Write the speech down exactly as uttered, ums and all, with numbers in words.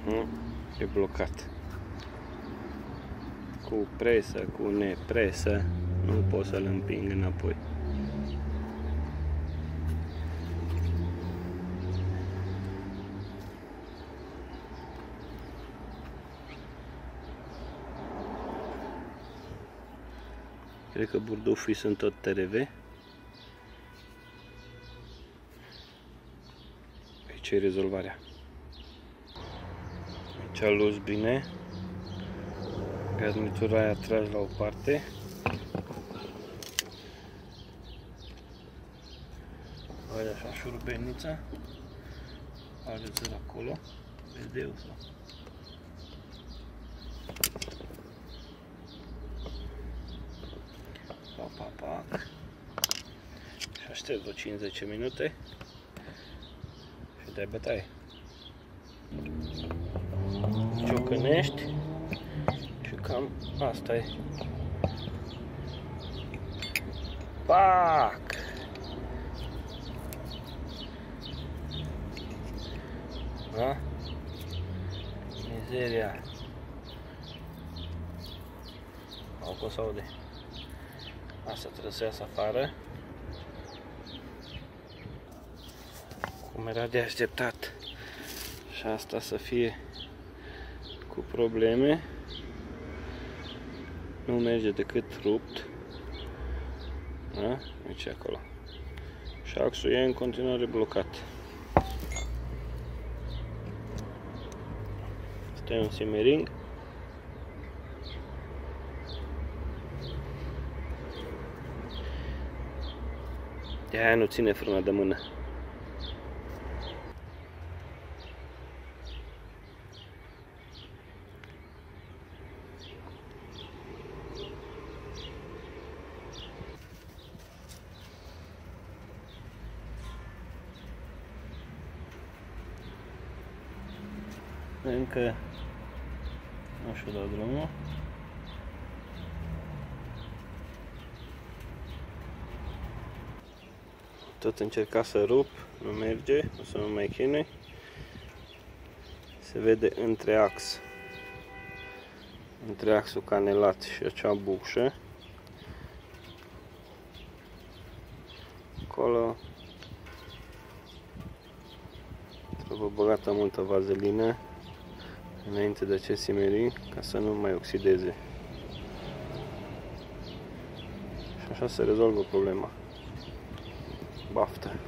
Nu? E blocat. Cu presă, cu nepresă, nu pot să-l împing înapoi. Cred că burdufii sunt tot T R V. Aici e rezolvarea. Aici a luat bine. Garnitura aia tragi la o parte. Ai așa șurubelnița. Alegeți-l acolo. Vedeu sau? Pa, pa, pa. Și aștept vreo cinci minute. Și dai bătaie. Ciocănești. Și cam asta e. Pac! Da? Mizeria. Au cum se aude. Asta trebuie să iasă afară. Cum era de așteptat. Și asta să fie cu probleme. Nu merge decât rupt. Da? Aici acolo. Și axul e în continuare blocat. Asta e un simmering. De aia nu ține frâna de mână. Încă nu știu dau drumul. Tot încerca să rup, nu merge, o să mă mai chinui. Se vede între ax, între axul canelat și acea bucșă. Acolo trebuie băgată multă vazelină înainte de acest simmering, ca să nu mai oxideze. Și așa se rezolvă problema. Baftă!